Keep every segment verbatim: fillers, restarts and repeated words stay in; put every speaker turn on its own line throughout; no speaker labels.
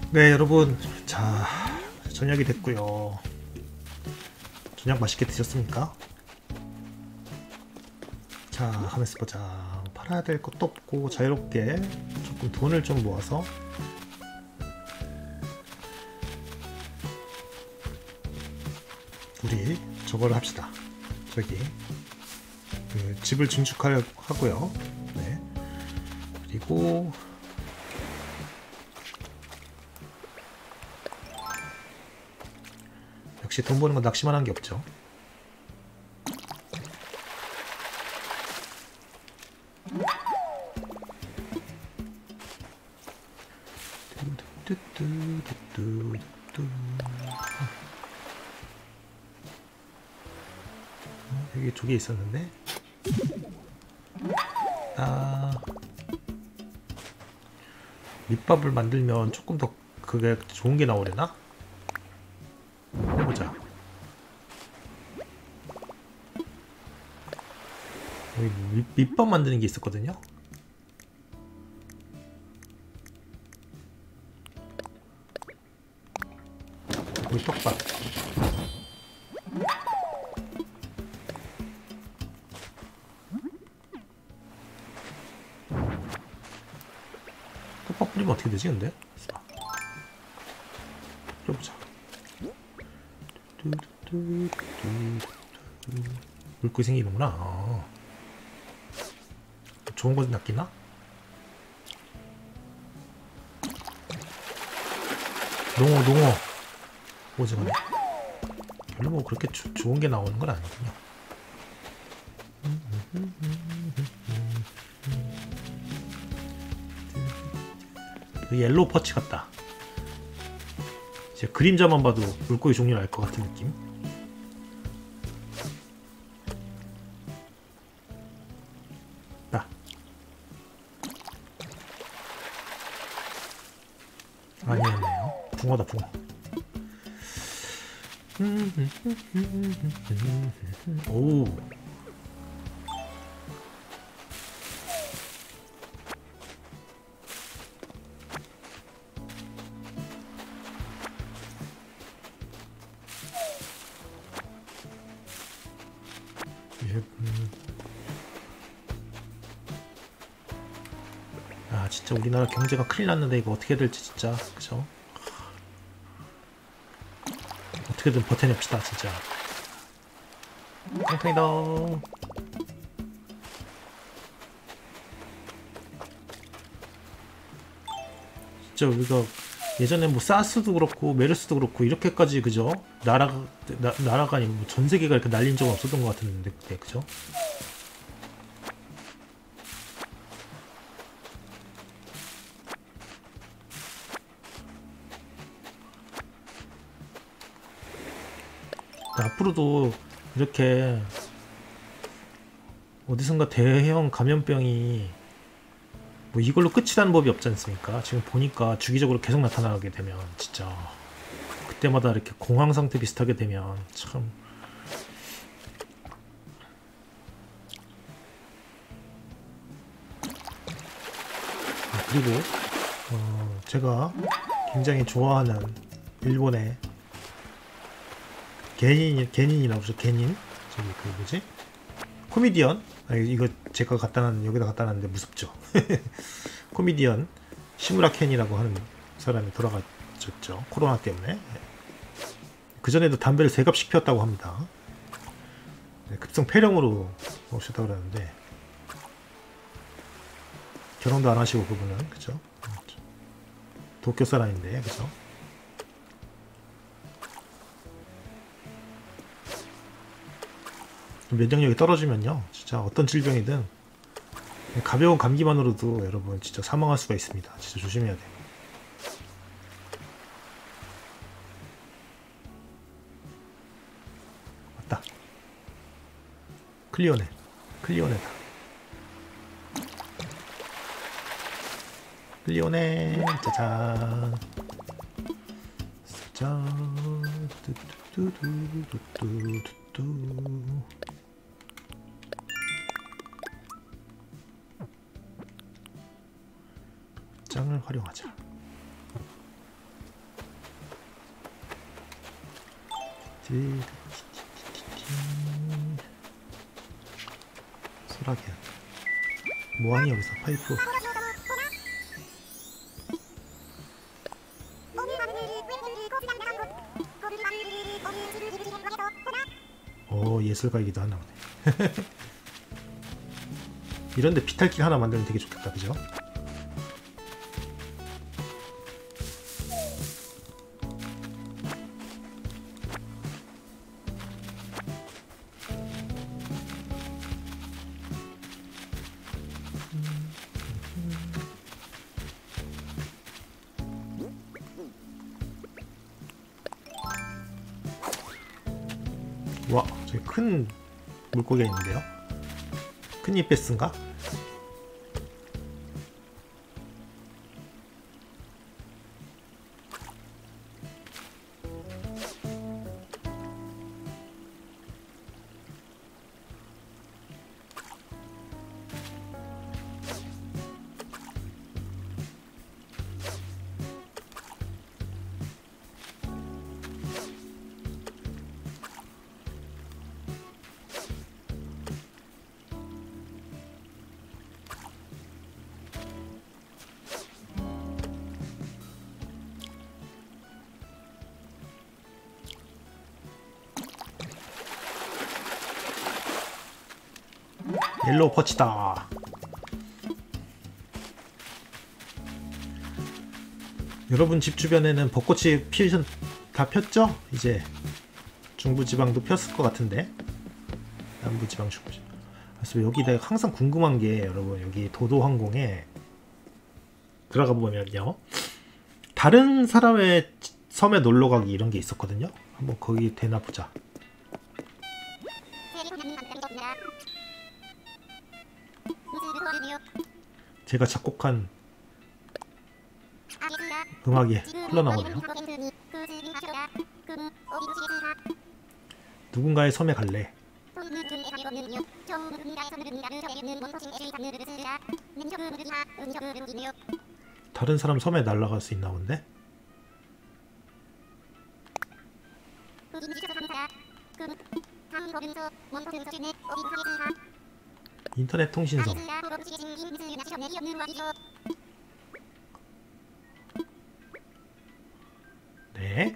네 여러분, 자 저녁이 됐고요. 저녁 맛있게 드셨습니까? 자 하면서 보자. 팔아야 될 것도 없고 자유롭게 조금 돈을 좀 모아서 우리 저거를 합시다. 저기 그 집을 증축하고요. 네. 그리고 역시 돈 버는 건 낚시만 한 게 없죠. 여기 두 개 있었는데 아 밑밥을 만들면 조금 더 그게 좋은 게 나오려나? 해보자. 여기 밑, 밑밥 만드는 게 있었거든요. 여기 떡밥. 떡밥 뿌리면 어떻게 되지 근데? 뿌려보자. 물고기 생기는구나. 아. 좋은 거 낚이나? 농어 농어 오징어네. 별로 뭐 그렇게 주, 좋은 게 나오는 건 아니군요. 옐로우 퍼치 같다. 이제 그림자만 봐도 물고기 종류를 알 것 같은 느낌. 나 아니었네요. 붕어다 붕어. 오. 아 진짜 우리나라 경제가 큰일 났는데 이거 어떻게 될지 진짜 그죠? 어떻게든 버텨냅시다 진짜. 팽팽이다. 진짜 우리가 예전에 뭐 사스도 그렇고 메르스도 그렇고 이렇게까지 그죠? 나라가 나, 나라가 아니고 뭐 전 세계가 이렇게 날린 적은 없었던 것 같은데 그때 그죠? 앞으로도 이렇게 어디선가 대형 감염병이 뭐 이걸로 끝이라는 법이 없지 않습니까? 지금 보니까 주기적으로 계속 나타나게 되면 진짜 그때마다 이렇게 공황 상태 비슷하게 되면 참 아, 그리고 어 제가 굉장히 좋아하는 일본의 개인 개인이라고 하죠. 개인 저기 그 뭐지 코미디언. 아, 이거 제가 갖다 놨 여기다 갖다 놨는데 무섭죠. 코미디언 시무라 켄이라고 하는 사람이 돌아가셨죠. 코로나 때문에. 그전에도 담배를 세 갑씩 피웠다고 합니다. 급성 폐렴으로 오셨다고 그러는데 결혼도 안 하시고 그분은 그죠? 도쿄 사람인데 그죠? 면역력이 떨어지면요 진짜 어떤 질병이든 가벼운 감기만으로도 여러분 진짜 사망할 수가 있습니다. 진짜 조심해야 돼요. 맞다. 클리어네. 클리어네다. 클리어네. 짜잔. 짜잔. 뚜뚜뚜뚜뚜뚜뚜. 짱을 활용하자. 소라기야. 뭐하니 여기서 파이프. 오, 예술가이기도 하나 보네. 이런데 비탈길 하나 만들면 되게 좋겠다, 그죠? 와, 저기 큰 물고기가 있는데요? 큰 이베스인가? 옐로우 퍼치다. 여러분 집 주변에는 벚꽃이 피우션 다 폈죠? 이제 중부지방도 폈을 것 같은데, 남부지방, 중부지방. 그래서 여기 내가 항상 궁금한 게, 여러분 여기 도도항공에 들어가 보면요, 다른 사람의 섬에 놀러가기 이런 게 있었거든요. 한번 거기 되나 보자. 제가 작곡한 음악이 흘러나오네요. 누군가의 섬에 갈래. 다른 사람 섬에 날아갈 수 있나 본데? 인터넷 통신성. 네.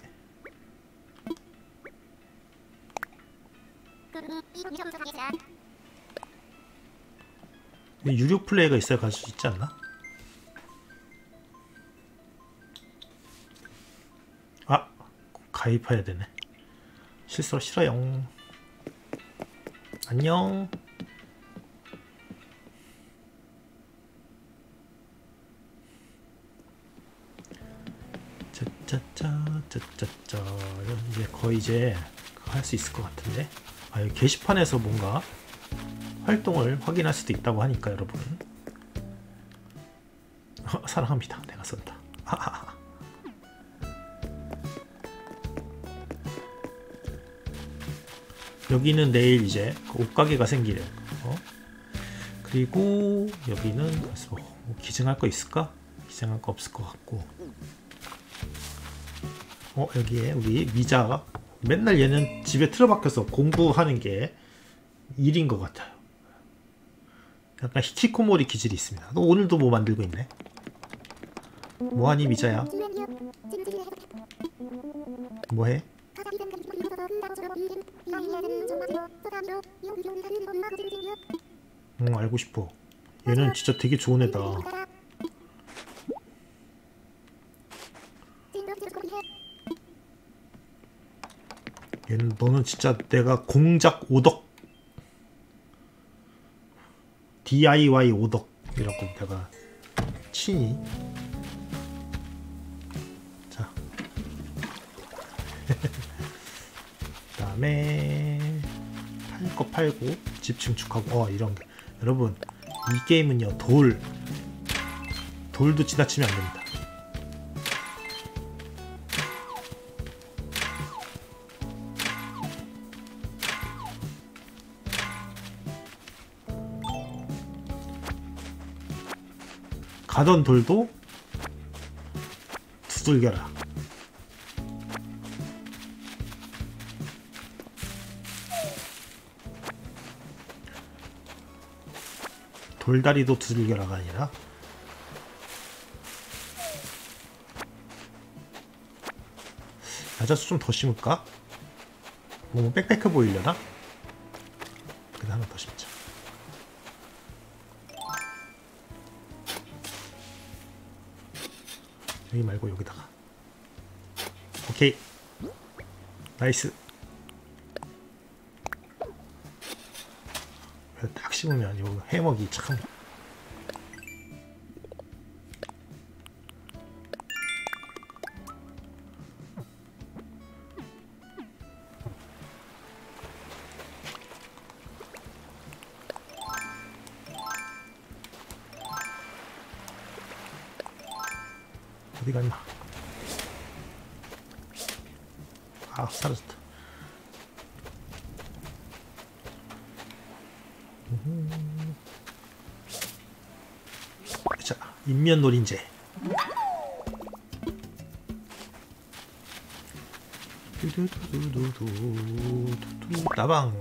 유료 플레이가 있어야 갈 수 있지 않나? 아, 가입해야 되네. 실수로 싫어요. 안녕. 짜짜짜 짜짜짜. 이제 거의 이제 할 수 있을 것 같은데. 아, 여기 게시판에서 뭔가 활동을 확인할 수도 있다고 하니까 여러분. 어, 사랑합니다. 내가 썼다. 하하하. 여기는 내일 이제 옷가게가 생기래요. 어? 그리고 여기는 뭐 기증할 거 있을까? 기증할 거 없을 것 같고. 어, 여기에 우리 미자가 맨날 얘는 집에 틀어박혀서 공부하는 게 일인 것 같아요. 약간 히키코모리 기질이 있습니다. 너 오늘도 뭐 만들고 있네? 뭐하니 미자야? 뭐해? 응, 알고 싶어. 얘는 진짜 되게 좋은 애다. 얘는, 너는 진짜 내가 공작 오덕, 디아이와이 오덕이라고 내가 치니. 자. 그 다음에 팔 거 팔고 집 증축하고. 어, 이런 게 여러분, 이 게임은요 돌 돌도 지나치면 안 됩니다. 가던 돌도 두들겨라. 돌다리도 두들겨라가 아니라. 야자수 좀 더 심을까? 너무 빽빽해 보이려나? 그래도 하나 더 심자. 여기 말고 여기다가. 오케이. 나이스. 딱 심으면 요 해먹이 참. 어디 갔나? 아, 사라졌다. 음. 자, 인면 노린재. 두두두두두두 따방.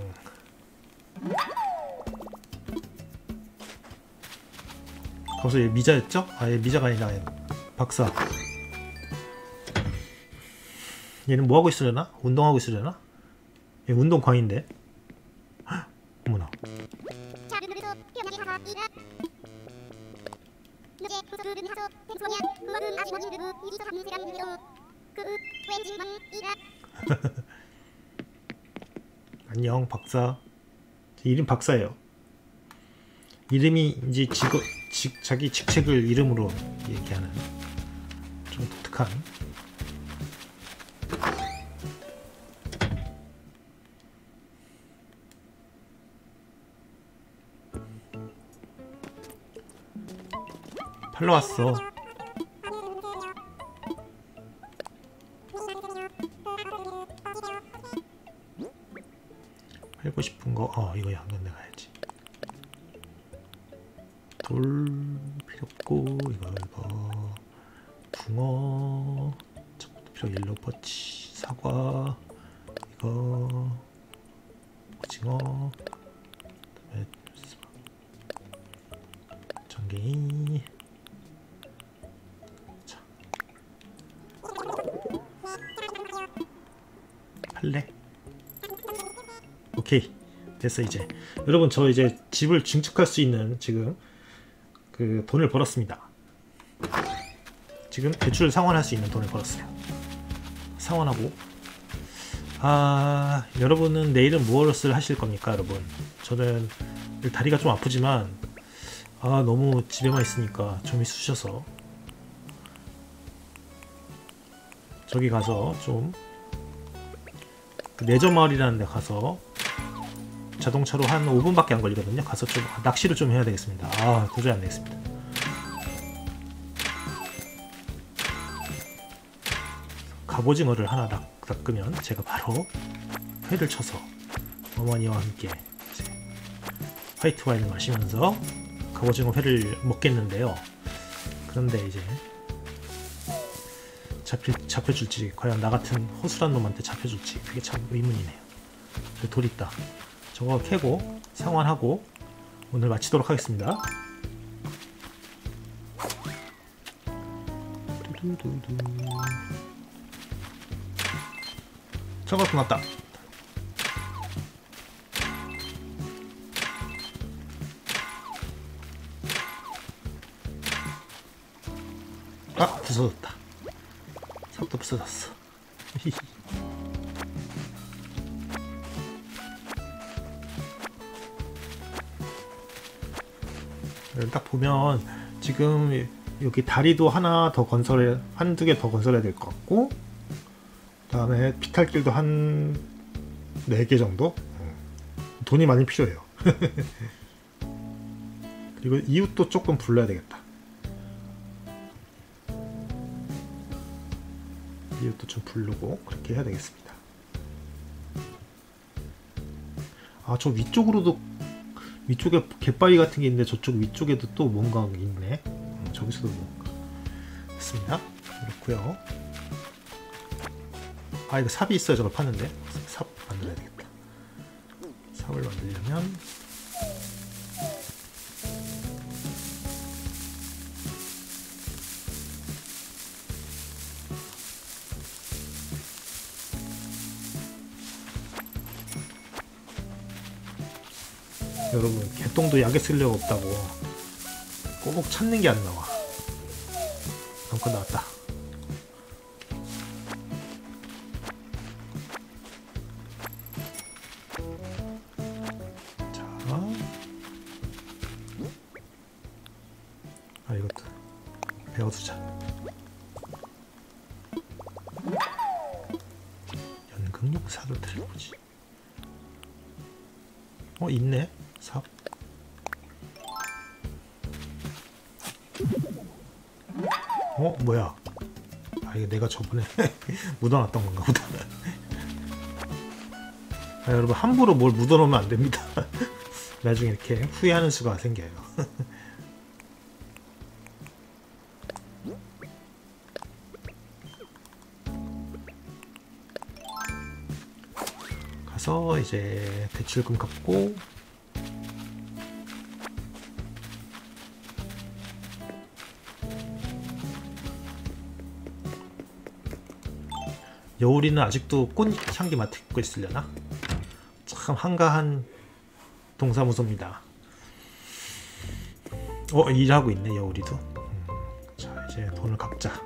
거기서 얘 미자였죠? 아, 얘 미자가 아니라 박사. 얘는 뭐하고 있으려나? 운동하고 있으려나? 얘 운동광인데? 헉, 어머나. 안녕 박사. 이름 박사예요. 이름이 이제 직업, 직, 자기 직책을 이름으로 얘기하는 좀 독특한. 팔로 왔어. 팔고 싶은 거, 어 이거 양면대 가야지. 돌 필요 없고 이거 이거 붕어 저것도 필요. 옐로우 퍼치, 사과, 이거 오징어, 그다음에 전갱이. 자, 팔레. 오케이 됐어. 이제 여러분 저 이제 집을 증축할 수 있는 지금 그 돈을 벌었습니다. 지금 대출 상환할 수 있는 돈을 벌었어요. 상환하고. 아 여러분은 내일은 무엇을 하실 겁니까? 여러분 저는 다리가 좀 아프지만 아 너무 집에만 있으니까 좀 쉬셔서 저기 가서 좀 그 내저마을이라는 데 가서 자동차로 한 오 분밖에 안 걸리거든요. 가서 좀 낚시를 좀 해야 되겠습니다. 아 도저히 안 되겠습니다. 갑오징어를 하나 낚, 낚으면 제가 바로 회를 쳐서 어머니와 함께 이제 화이트 와인을 마시면서 갑오징어 회를 먹겠는데요. 그런데 이제 잡히, 잡혀줄지, 과연 나 같은 허술한 놈한테 잡혀줄지 그게 참 의문이네요. 돌 있다. 저거 캐고 상환하고 오늘 마치도록 하겠습니다. 저거 끝났다. 아 부서졌다. 삽도 부서졌어. 딱 보면 지금 여기 다리도 하나 더 건설해, 한두 개 더 건설해야 될 것 같고, 그 다음에 피탈길도 한 네 개 정도? 돈이 많이 필요해요. 그리고 이웃도 조금 불러야 되겠다. 이것도 좀 부르고 그렇게 해야 되겠습니다. 아 저 위쪽으로도 위쪽에 갯바위 같은 게 있는데 저쪽 위쪽에도 또 뭔가 있네. 음, 저기서도 뭐 됐습니다. 그렇고요. 아 이거 삽이 있어야 저걸 파는데 삽 만들어야 되겠다. 삽을 만들려면 여러분 개똥도 약에 쓸 려가 없다고 꼬북 찾는 게 안 나와. 잠깐 나왔다. 자, 아 이것도 배워두자. 연극용 사도 들어보지. 어 있네 삽. 어 뭐야? 아 이게 내가 저번에 묻어놨던 건가 보다. 아, 여러분 함부로 뭘 묻어놓으면 안 됩니다. 나중에 이렇게 후회하는 수가 생겨요. 가서 이제 대출금 갚고 여울이는 아직도 꽃 향기 맡고 있으려나? 참 한가한 동사무소입니다. 어 일하고 있네 여울이도. 음, 자 이제 돈을 갚자.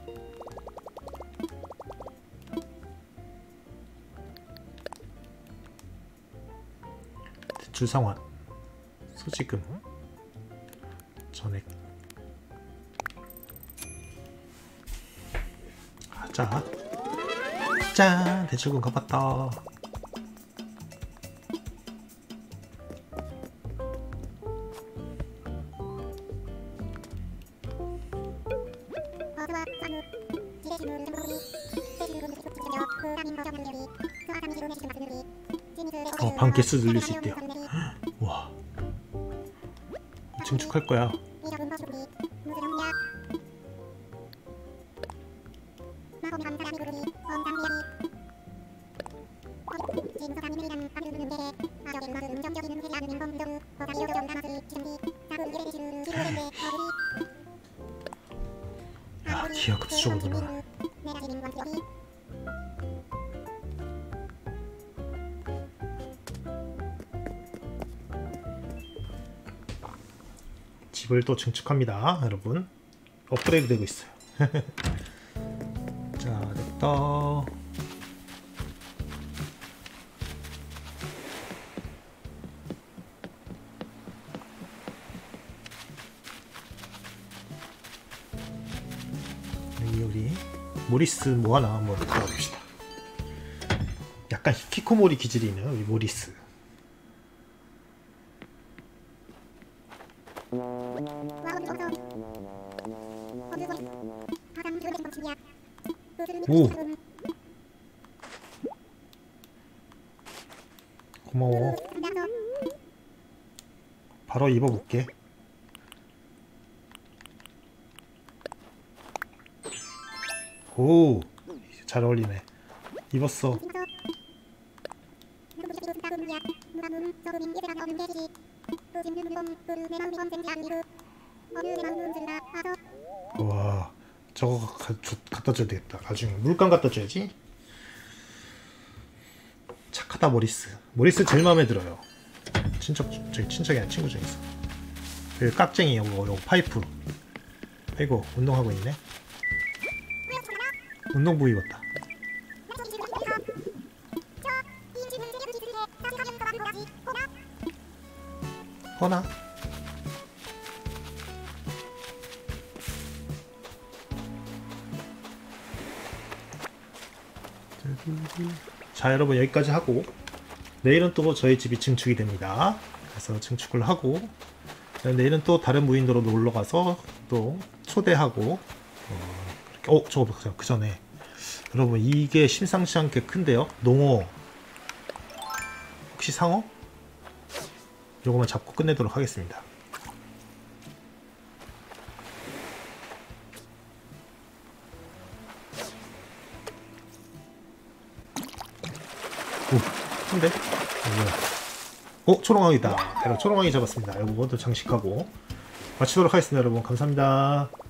대출 상환, 소지금, 전액. 자, 짠! 대출금 갚았다. 어, 방 개수 늘릴 수 있대요. 와, 증축할 거야. 야, 기하 급수적으로 늘어나. 집을 또 증축합니다, 여러분. 업그레이드 되고 있어요. 자, 됐다. 여기 우리 모리스 뭐 하나 한번 가봅시다. 약간 히키코모리 기질이 있네요, 우리 모리스. 오! 고마워. 바로 입어볼게. 오! 잘 어울리네. 입었어. 와, 저거 가, 저, 갖다 줘야 되겠다. 나중에 물감 갖다 줘야지. 착하다 모리스. 모리스 제일 마음에 들어요. 친척, 저기 친척이 아니라 친구 중에서. 그 깍쟁이 요거, 요거 파이프. 아이고 운동하고 있네. 운동부 입었다. 허나? 자, 여러분 여기까지 하고 내일은 또 저희 집이 증축이 됩니다. 그래서 증축을 하고 내일은 또 다른 무인도로 놀러가서 또 초대하고 어, 어 저거 그 전에 여러분 이게 심상치 않게 큰데요. 농어 혹시 상어? 요거만 잡고 끝내도록 하겠습니다. 오, 큰데? 어, 뭐야? 어, 초롱왕이다. 제가 초롱왕이 잡았습니다. 요거도 장식하고 마치도록 하겠습니다. 여러분 감사합니다.